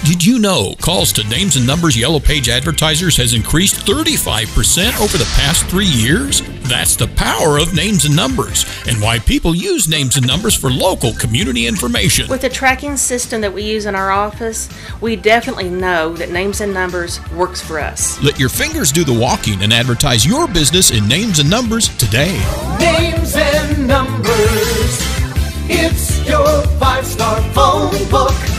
Did you know calls to Names and Numbers Yellow Page advertisers has increased 35% over the past 3 years? That's the power of Names and Numbers and why people use Names and Numbers for local community information. With the tracking system that we use in our office, we definitely know that Names and Numbers works for us. Let your fingers do the walking and advertise your business in Names and Numbers today. Names and Numbers. It's your 5-star phone book.